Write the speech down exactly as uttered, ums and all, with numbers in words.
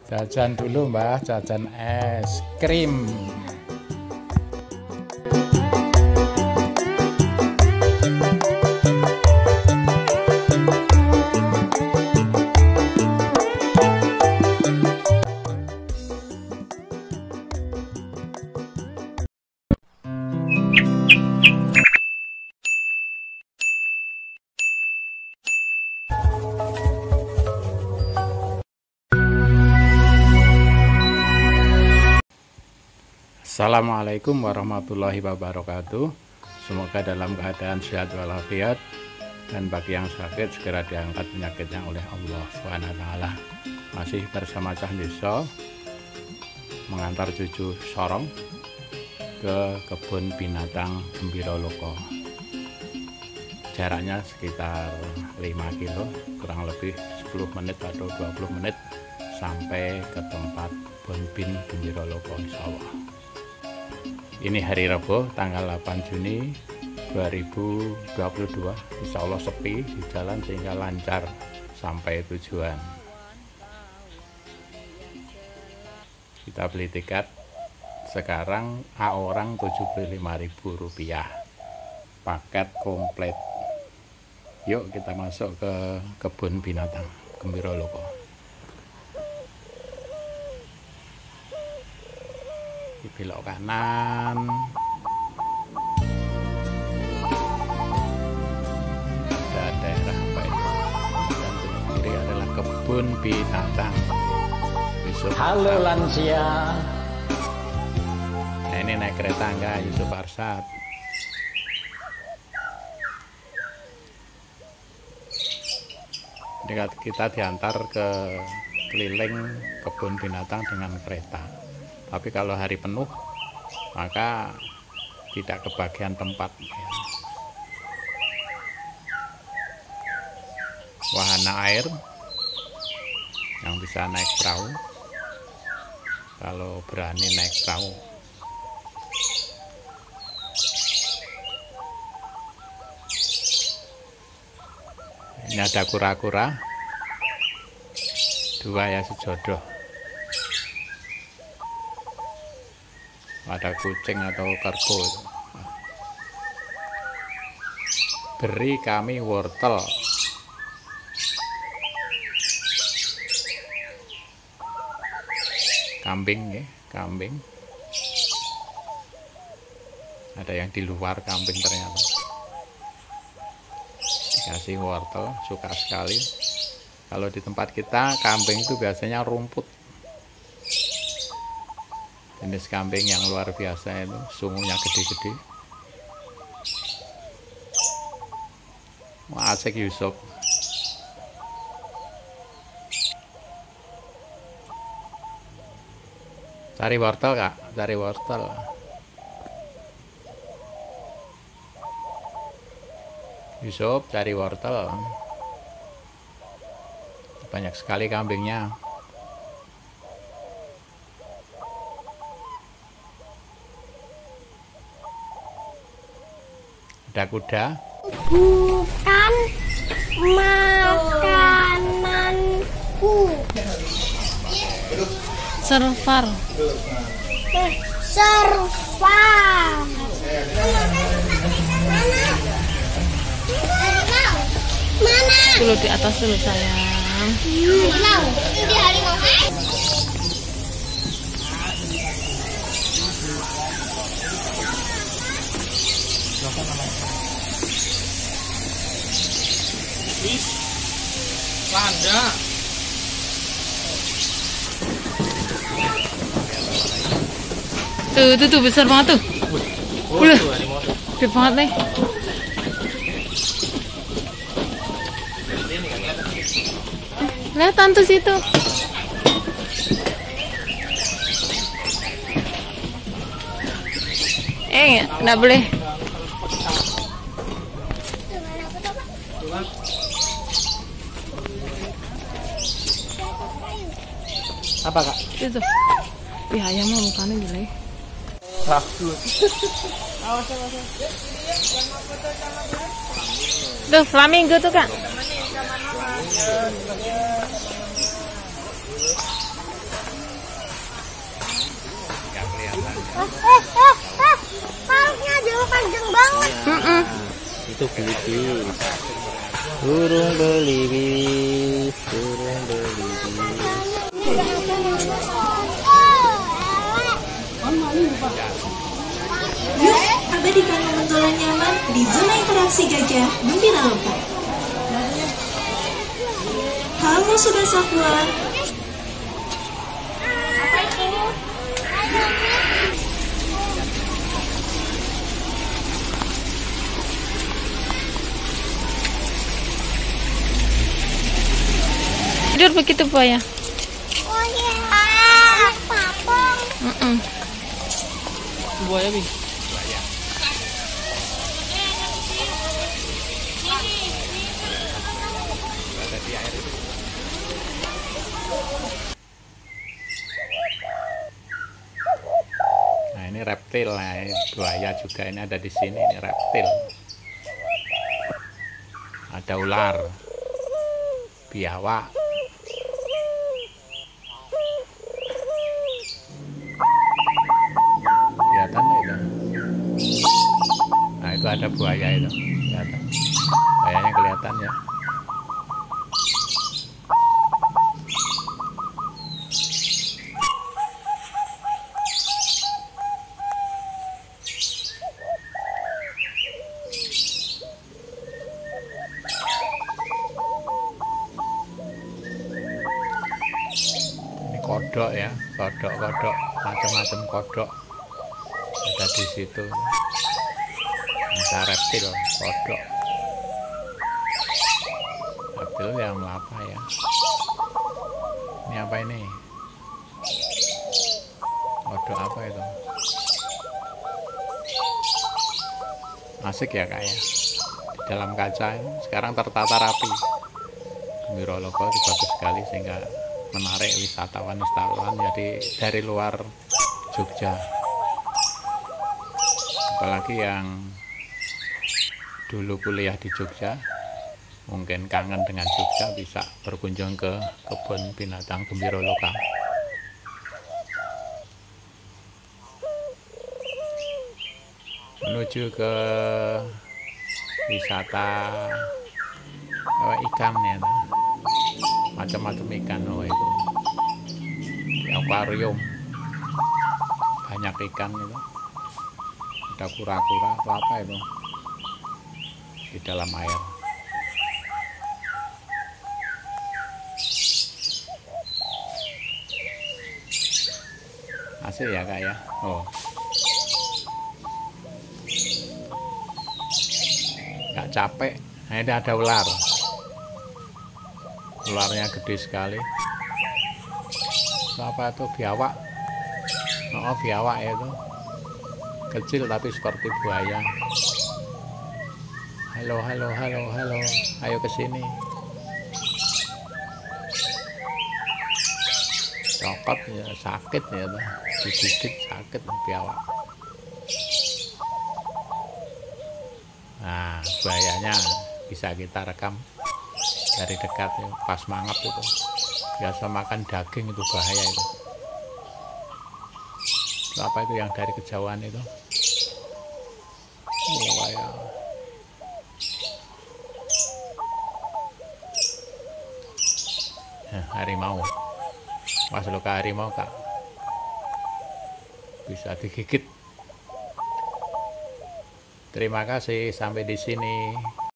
Jajan dulu Mbah, jajan es krim. Assalamualaikum warahmatullahi wabarakatuh. Semoga dalam keadaan sehat walafiat, dan bagi yang sakit segera diangkat penyakitnya oleh Allah subhanahu wa taala. Masih bersama Cah Desa mengantar cucu Sorong ke kebun binatang Gembira Loka. Jaraknya sekitar lima kilo, kurang lebih sepuluh menit atau dua puluh menit sampai ke tempat Bonbin Gembira Loka, insyaallah. Ini hari Rabu tanggal delapan Juni dua ribu dua puluh dua. Insya Allah sepi di jalan sehingga lancar sampai tujuan. Kita beli tiket sekarang a orang tujuh puluh lima ribu rupiah, paket komplit. Yuk kita masuk ke kebun binatang Gembira Loka. Di belok kanan, ada daerah apa itu, dan di kiri adalah kebun binatang. Yusuf Halo Arsad. lansia. Nah, ini naik kereta enggak Yusuf Arsad. Ini kita diantar ke keliling kebun binatang dengan kereta. Tapi kalau hari penuh maka tidak kebagian tempat. Wahana air yang bisa naik perahu, kalau berani naik perahu. Ini ada kura-kura dua ya, sejodoh. Ada kucing atau kerbau. Beri kami wortel. Kambing ya, kambing. Ada yang di luar kambing ternyata. Dikasih wortel, suka sekali. Kalau di tempat kita kambing itu biasanya rumput. Jenis kambing yang luar biasa itu, sungguhnya gede-gede. Wah, asik Yusuf. Cari wortel Kak, cari wortel. Yusuf cari wortel. Banyak sekali kambingnya. Ada kuda. Bukan makananku. Servar. Servar. Mana? Dulu di atas dulu sayang. Harimau. Ini harimau. Panda. Tuh, tuh, tuh besar banget tuh. Udah, gede banget nih. Lihat tuh situ. Eh, nggak boleh. Apa Kak? Itu. Ih, ayam mah mukanya gila. Bagus. Tuh, flamingo tuh Kak. eh, eh, eh. Paluknya jauh panjang banget. Ya, itu belibis. Burung belibis, burung belibis. Yuk, abadikan momen nyaman di zona interaksi gajah Gembira Lokal. Halo Sobat Satwa. Tidur begitu buaya. Oh iya. Papong. Mm-mm. Buaya bi. Nah ini reptil, nah ini buaya juga ini ada di sini, ini reptil. Ada ular, biawak. Kelihatan nggak itu? Nah itu ada buaya itu, kelihatan. Buayanya kelihatan ya. Kodok ya, kodok-kodok, macam-macam kodok ada di situ. Bisa reptil, kodok, reptil yang apa ya? Ini apa ini? Kodok apa itu? Asik ya kak ya, di dalam kaca ini sekarang tertata rapi. Gembira Lokal itu bagus sekali sehingga menarik wisatawan-wisatawan jadi dari luar Jogja, apalagi yang dulu kuliah di Jogja mungkin kangen dengan Jogja bisa berkunjung ke kebun binatang Gembira Lokal. Menuju ke wisata apa, ikan ya, macam-macam ikan. Oh itu di akuarium banyak ikan itu, ada kura-kura atau apa itu di dalam air. Asik ya kak ya. Oh nggak capek. Nah ini ada ular, ularnya gede sekali. Itu apa itu? Biawak. Oh biawak ya itu, kecil tapi seperti buaya. Halo halo halo halo, ayo ke sini. Cokot ya, sakit ya tuh, digigit sakit biawak. Nah buayanya bisa kita rekam dari dekat ya, pas mangap itu. Biasa makan daging itu, bahaya itu. Itu apa itu yang dari kejauhan itu? Oh, buaya. Nah, harimau. Mas lo ke harimau kak, bisa digigit. Terima kasih, sampai di sini.